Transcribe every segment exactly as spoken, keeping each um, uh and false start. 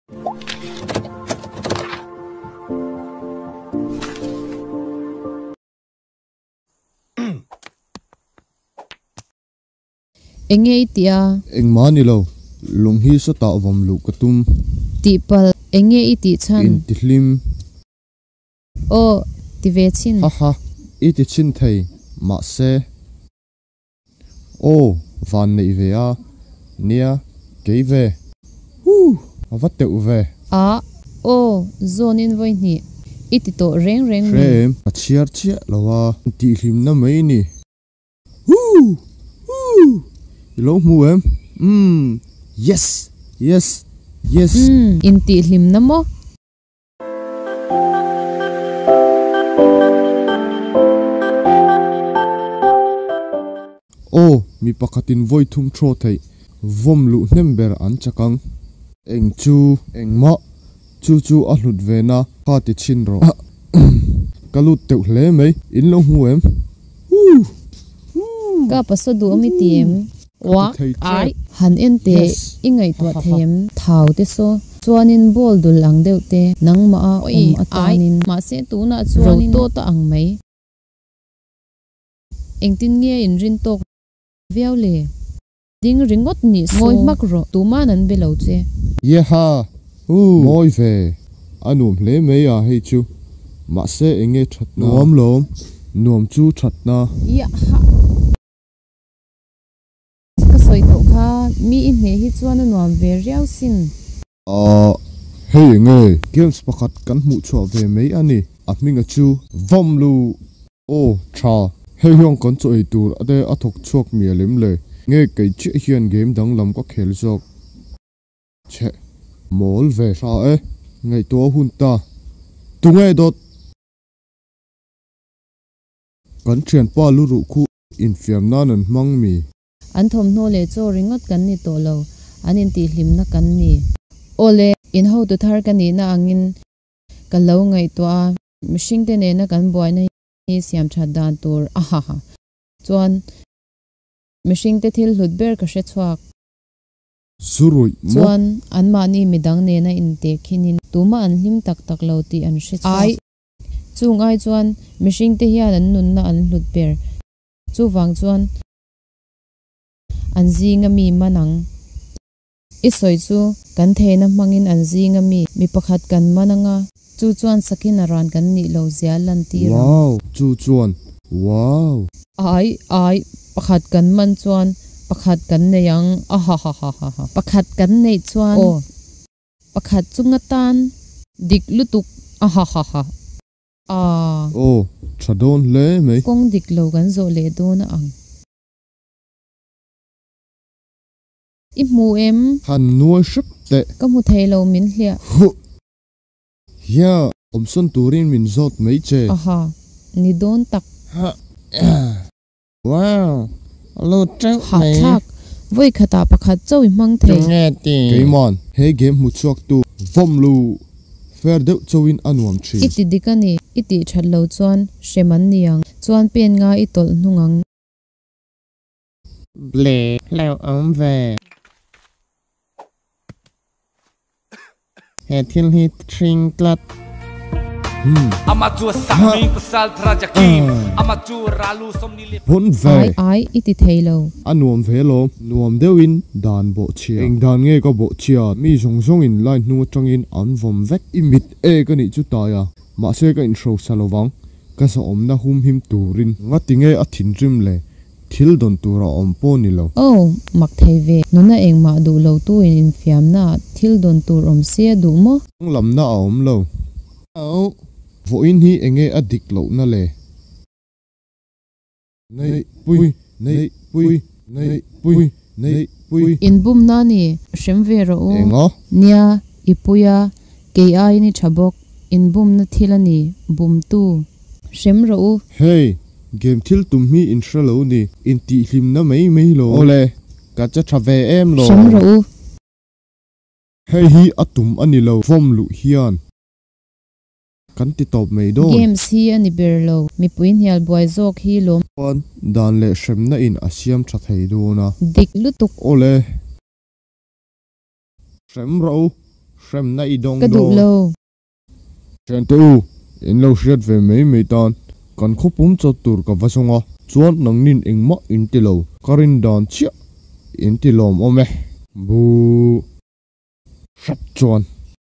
Enge tia eng mani lo lung hi sa ta vom lu katum ti pal enge iti chan in ti hlim o ti ve chin ha ha i ti chin thei ma se o van nei ve a nia ke ve hu avat te u ve a o zon in voi ni iti to reng reng ni rem a chiar chia lawa ti hlim na mai ni hu hu lo mu em mm yes yes yes mm in ti hlim na mo o mi pakatin voi thum tro thei vom lu nember an chakang eng chu eng ma chu chu a hlut ve na kha ti chin ro kalut teu hle mai in lo mu em ka paso du mi tiem wa ai han en te ingai to them thau te so chuanin bol dul ang deuh te nang ma a um atanin ma se tu na chuanin to ta ang mai engtin nge in rin tok viaule ding ringot ni ngoi mak ro tu ma nan belo che ye ha u moi ve anum hle mai a hei chu ma se enge that na nuam lom nuam chu that na ya ha ka soi to kha mi in he hi chuan nuam ve riau sin a hei nge games pakhat kan mu chwa ve mai ani a minga chu vom lu o tha hei hyong kon choi tur ade athok chuak mi lim le nge kai chi hian game dang lam ko khel jok che mol ve sa e ngai to hun ta tu ngai dot kan chen pa lu ru khu in fiam na nan mang mi an thom no le cho ringot kan ni to lo anin ti hlim na kan ni ole in ho tu thar kan ni na angin ka lo ngai to a mishing te ne na kan boy na ni siam tha dan tur a ha ha chuan mishing te thil hlut ber ka she chuak zurui mo chuan an ma ni midang ne na in te khinin tuma an hlim tak tak lo ti an she ai chung ai chuan mishing te hian an nun na an hlut ber chu wang chuan an zinga mi manang isoi chu kan theina mangin an zinga mi mi pakhat kan mananga chu chuan sakin aran kan ni lo zia lan ti ra wow chu chuan wow ai ai pakhat kan man chuan pakhat kan ne yang a ha ha ha ha pakhat kan nei chuan o pakhat chunga tan dik lutuk a ha ha ha a o chadon le mai kong dik lo kan zo le do na ang i mu em han nuai ship te ka mu thei lo min hlia ya omson turin min zot mai che aha ni don tak wow lo trau ha thak voi khata pakhat chawi mang the nge ti keimon he game mu chuak tu vom lu fer deuh chawin anuam thi iti dikani iti thallo chuan sheman niang chuan pen nga itol hnungang ble leo om ve he thil hi tring klat amateur saming pasal trajakim amateur ralu somni le hun ai ve ai iti thailo anuam ve lo nuam deuin dan bo chia eng dan nge ka bo chia mi zong zong in line nu tangin an vom vek imit e ka ni chu ta ya ma se ka in thro salowang ka sa om na hum him turin nga tinge a thin rim le thil don tura om po ni lo oh mak thei ve nona eng ma du lo tu in in fiam na thil don tur om sia du mo lam na a om lo au vo in hi enge adik lo na le nei pui nei pui nei pui nei pui in bum na ni shem ve ro enga nia ipuya ke ai ni thabok in bum na thilani bum tu shem ro hey game thil tum mi in shalo ni in ti hlim na mai mai lo ole ka cha thave em lo shem ro hey hi atum ani lo vom lu hian kan ti top mai do games hi ani berlo mi puin hial boy zok hi lom on dan le shem na in asiam tha thei do na dik lutuk ole shem ro xem nay đông cái đủ lâu chuyện tu in lâu xét về mấy mấy tan còn khúc bún cho tur cả vài song chuan nang nin eng ma in ti lo karin dan chia in ti lom ome bu sap chuan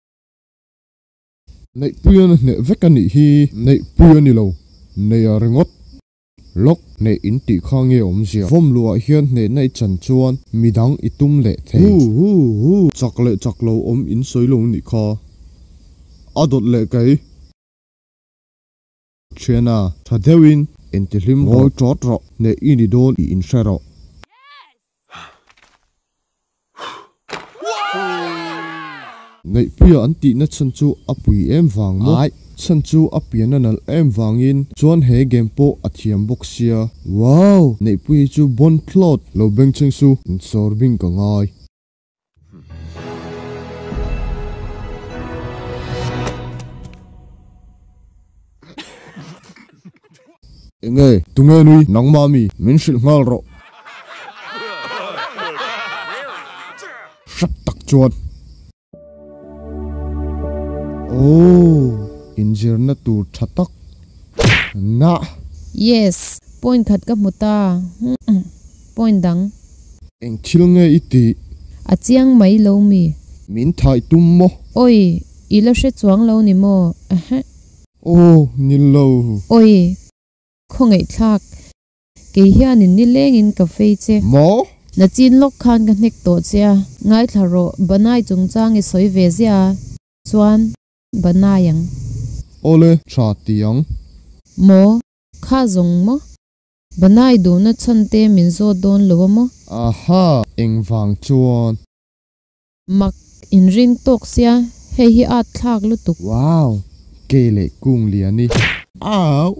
nei puyan ne vekani hi nei puyan ni lo nei a rengot lok nei in ti khange om zia vom lua hian ne nei chan chuan midang itum le the hu hu hu chakle chaklo om in soilo ni kha adot le kai chena thadewin entilhim ngoi trot ro ne ini don i in sharo nei pia anti na chanchu apui em wang mo ai chanchu apian anal em wangin chuan he game po athiam boxia wow nei pui chu bon plot lo beng cheng su in sorbing ka ngai enge tunge nui nangmami min shil ngal ro shap tak chuan oh injir na tu thatak na yes point khat ka muta point dang eng thil nge iti achiang mai lo mi min thai tum mo oi ila she chuang lo ni mo aha oh nil lo oi khongai thak ke hian in ni leng in cafe che mo na chin lok khan ka nek to chia ngai tharo banai chung chang i soi ve zia chuan banayang ole cha tiang mo kha zong mo banai do na chante min zo don lo mo aha eng wang chuan mak in ring tok sia he hi at thak lu tuk wow kele kung liani au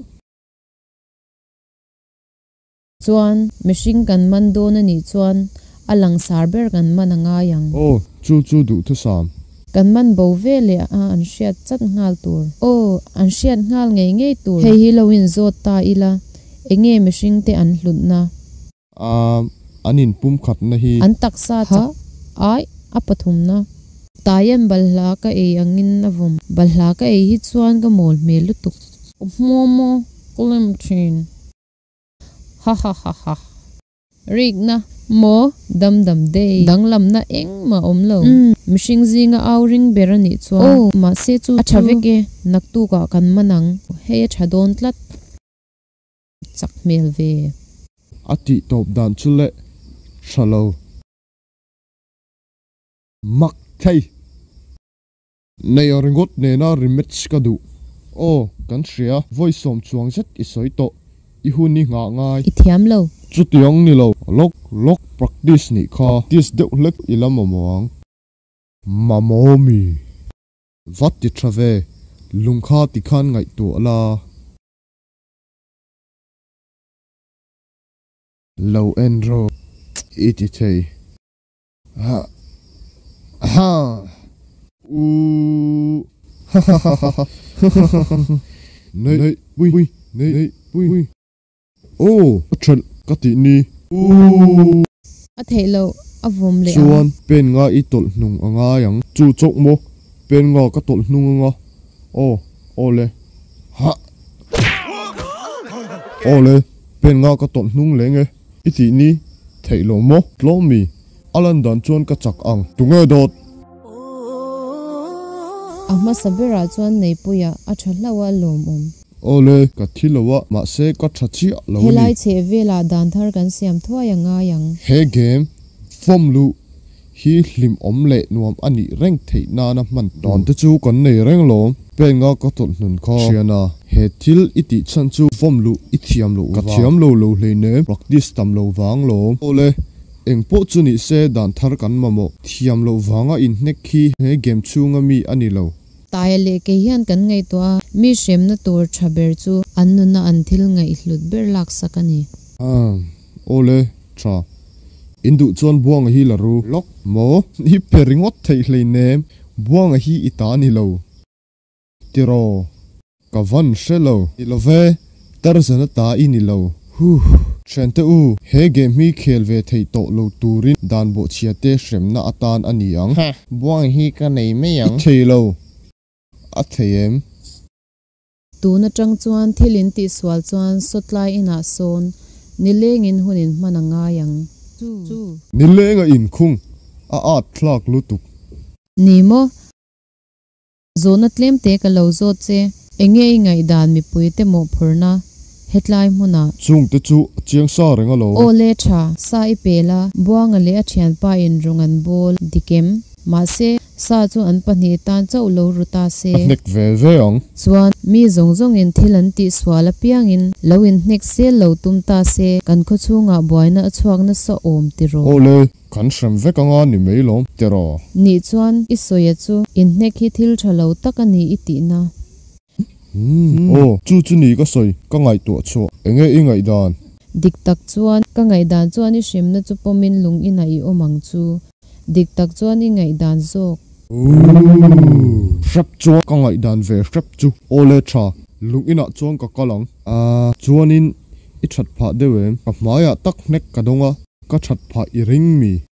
chuan mishing kan man do na ni chuan alang sarber kan man anga yang oh chu chu du thu sam kan man bo ve le a an shiat chat ngal tur oh an shiat ngal ngei ngei tur he hi loin zot ta ila enge mishing te an hlut na um anin pum khat na hi an taksa cha ai apathum na tayan balhla ka e angin avum balhla ka e hi chuan ka mol me lutuk momo kulem thin ha ha ha ha rig na mo dam dam de danglam na eng ma omlo mishing zinga awring berani chu oh ma se chu achaveke naktu ka kan manang he chadon tlat chak mel ve ati top dan chule shalo mak thai nei oringot ne na rimet skadu o kan shria voice som chuang zet i soito i hu ni nga ngai i thiam lo chu tiang ni lo lok lok practice ni kha tis de lek ilam among mamomi vat ti trave lungkha ti khan ngai to ala low enro iti thei ha ha u nei nei bui bui nei nei bui bui oh tran kati ni u a thelo avom le chuan pen nga i tol hnung anga yang chu chok mo pen nga ka tol hnung anga o ole ha ole pen nga ka tol hnung lenge iti ni thailo mo tlomi alan dan chuan ka chak ang tunga dot ama sabera chuan nei puya a thlawa lom om ole ka thilowa ma se ka thachi lo ni helai che vela dan thar kan siam thwa yanga yang he game form lu hi hlim om le nuam ani reng thei na na man don te chu kan nei reng lom pe nga ka tol nun kha chiana he thil iti chan chu form lu i thiam lo ka thiam lo lo hle ne practice tam lo wang lo ole eng po chu ni se dan thar kan mamo thiam lo wanga in nek khi he game chunga mi ani lo taile ke hian kan ngei to mi shem na tur thaber chu annu na anthil ngai hlut ber lak sakani ah ole cha indu chuan buang hi la ru lok mo hi peringot thei hlei nem buang hi itani lo tiro kavan shelo ilove tarzana ta ini lo hu Chente u he game mi khel ve thei to lo turin dan bo chiate shremna atan ani ang buang hi ka nei me yang thei lo a theim tu na tang chuan thilin ti swal chuan sotlai ina son nilengin hunin mananga yang chu nilenga in khung a at thlak lutuk nimo zona tlem te ka lo zo che enge ngai dan mi puite mo phurna hetlai muna chung te chu chiang sa renga lo ole tha sa I pela buanga le a thian pa in rungan bol dikem ma se sa chu an pani tan chau lo ruta se nek ve ve ang chuan mi zong zong in thilan ti swala piang in lo in nek se lo tum ta se kan kho chunga boina achuak na sa om ti ro ole kan shrem ve kanga ni meilom tero ni chuan I soya chu in nek hi thil thalo takani iti na oh chu chu ni ka soi ka ngai to cho enge I ngai dan dik tak chuan ka ngai dan chuan I hrim na chu pomin lung ina I omang chu dik tak chuan I ngai dan zok shrap chu ka ngai dan ve shrap chu ole tha lung ina chuan ka kalang a chuanin I that pha dewe ka hmaya tak nek ka donga ka that pha I ring mi